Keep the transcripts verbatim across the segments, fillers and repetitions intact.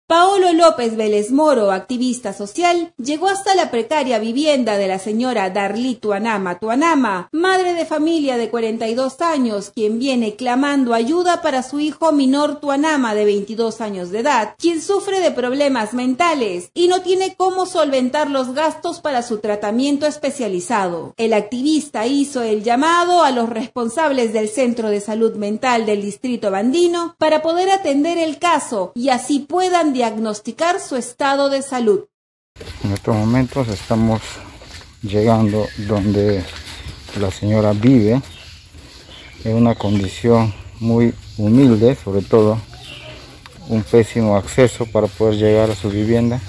Paolo López Vélez Moro, activista social, llegó hasta la precaria vivienda de la señora Darly Tuanama Tuanama, madre de familia de cuarenta y dos años, quien viene clamando ayuda para su hijo menor Tuanama de veintidós años de edad, quien sufre de problemas mentales y no tiene cómo solventar los gastos para su tratamiento especializado. El activista hizo el llamado a los responsables del Centro de Salud Mental del Distrito Andino para poder atender el caso y así puedan diagnosticar su estado de salud. En estos momentos estamos llegando donde la señora vive en una condición muy humilde, sobre todo un pésimo acceso para poder llegar a su vivienda.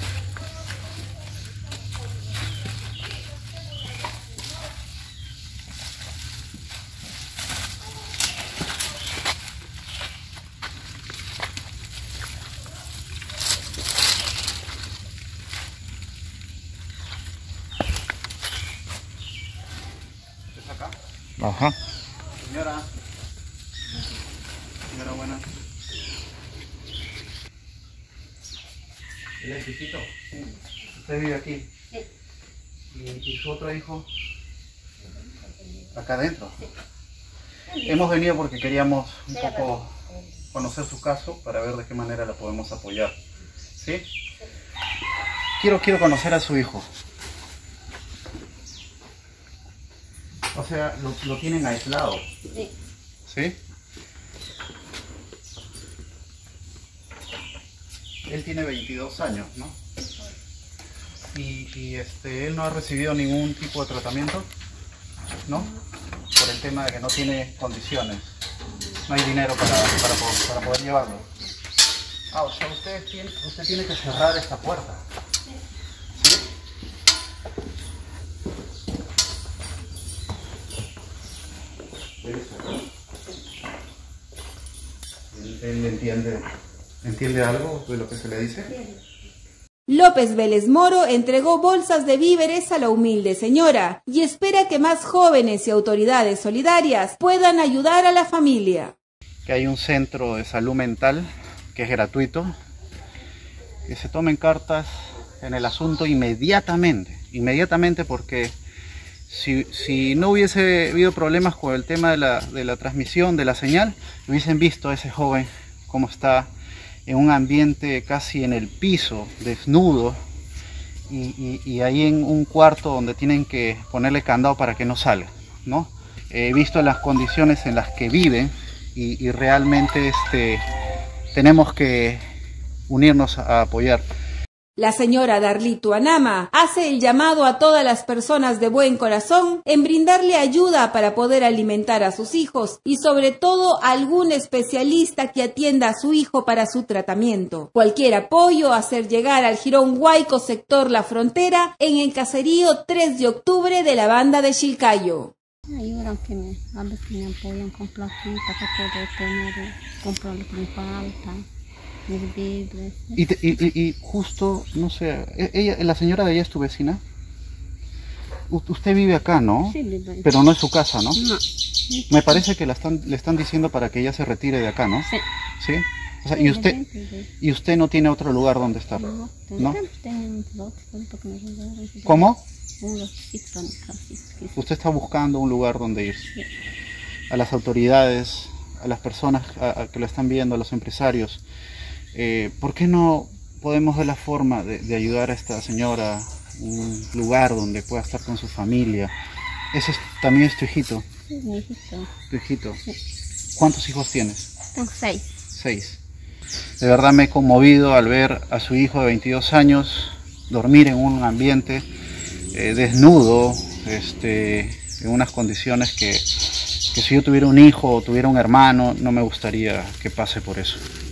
Ajá. Señora. Señora, buena. ¿Él es hijito? Sí. ¿Usted vive aquí? Sí. ¿Y, y su otro hijo? ¿Acá adentro? Sí. Hemos venido porque queríamos un poco conocer su caso para ver de qué manera la podemos apoyar. ¿Sí? Sí. Quiero, quiero conocer a su hijo. O sea, lo, lo tienen aislado. Sí. ¿Sí? Él tiene veintidós años, ¿no? Y, y este, él no ha recibido ningún tipo de tratamiento, ¿no? Por el tema de que no tiene condiciones. No hay dinero para, para, para poder llevarlo. Ah, o sea, usted tiene, usted tiene que cerrar esta puerta. ¿Él entiende, entiende algo de lo que se le dice? López Vélez Moro entregó bolsas de víveres a la humilde señora y espera que más jóvenes y autoridades solidarias puedan ayudar a la familia. Que hay un centro de salud mental que es gratuito, que se tomen cartas en el asunto inmediatamente, inmediatamente porque Si, si no hubiese habido problemas con el tema de la, de la transmisión de la señal, hubiesen visto a ese joven cómo está en un ambiente casi en el piso, desnudo, y, y, y ahí en un cuarto donde tienen que ponerle candado para que no salga, ¿no? He visto las condiciones en las que viven y, y realmente este, tenemos que unirnos a apoyar. La señora Darly Tuanama hace el llamado a todas las personas de buen corazón en brindarle ayuda para poder alimentar a sus hijos y sobre todo a algún especialista que atienda a su hijo para su tratamiento. Cualquier apoyo a hacer llegar al Jirón Huayco, sector La Frontera, en el caserío tres de octubre de la banda de Chilcayo. Ayudan que me, a veces me apoyan con platita para poder tener, comprar lo que me falta. Y, te, y, y justo, no sé, ella, la señora de ella es tu vecina. U usted vive acá, ¿no? Sí, vive. Pero no es su casa, ¿no? No. Me parece que la están, le están diciendo para que ella se retire de acá, ¿no? Sí. ¿Sí? O sea, y usted, y usted no tiene otro lugar donde estar, ¿no? ¿no? ¿Cómo? Usted está buscando un lugar donde ir. Sí. A las autoridades, a las personas a, a que lo están viendo, a los empresarios. Eh, ¿Por qué no podemos ver la forma de, de ayudar a esta señora, un lugar donde pueda estar con su familia? ¿Ese es, también es tu hijito? Sí, mi hijito. ¿Tu hijito? Sí. ¿Cuántos hijos tienes? Tengo seis. Seis. De verdad me he conmovido al ver a su hijo de veintidós años dormir en un ambiente eh, desnudo, este, en unas condiciones que, que si yo tuviera un hijo o tuviera un hermano, no me gustaría que pase por eso.